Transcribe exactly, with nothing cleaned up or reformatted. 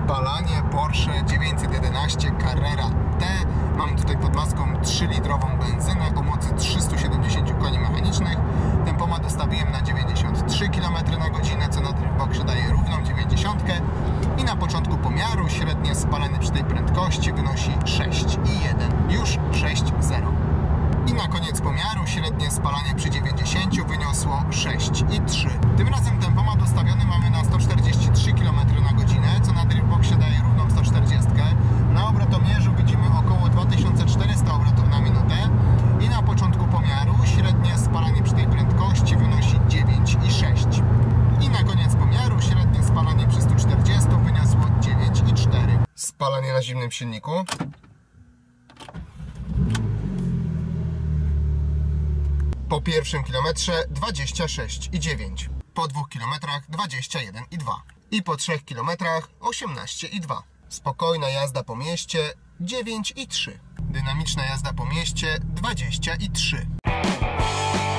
spalanie Porsche dziewięćset jedenaście Carrera T. Mamy tutaj pod maską trzylitrową benzynę o mocy trzystu siedemdziesiąt koni mechanicznych. Tempomat ustawiłem na dziewięćdziesiąt trzy kilometry na godzinę, co na Driftboxie daje równą dziewięćdziesiątkę. I na początku pomiaru średnie spalanie przy tej prędkości wynosi sześć i jeden. Już sześć zero. I na koniec pomiaru średnie spalanie przy dziewięćdziesięciu wyniosło sześć i trzy. Tym razem tempomat ustawiony mamy na sto czterdzieści trzy kilometry na godzinę, co na Driftboxie daje równą sto czterdzieści. Na obrotomierzu widzimy około dwa tysiące czterysta obrotów na minutę. I na początku pomiaru średnie spalanie przy tej prędkości wynosi dziewięć i sześć. I na koniec pomiaru średnie spalanie przy stu czterdziestu wyniosło dziewięć i cztery. Spalanie na zimnym silniku. Po pierwszym kilometrze dwadzieścia sześć i dziewięć. Po dwóch kilometrach dwadzieścia jeden i dwa. I po trzech kilometrach osiemnaście i dwa. Spokojna jazda po mieście dziewięć i trzy. Dynamiczna jazda po mieście dwadzieścia i trzy.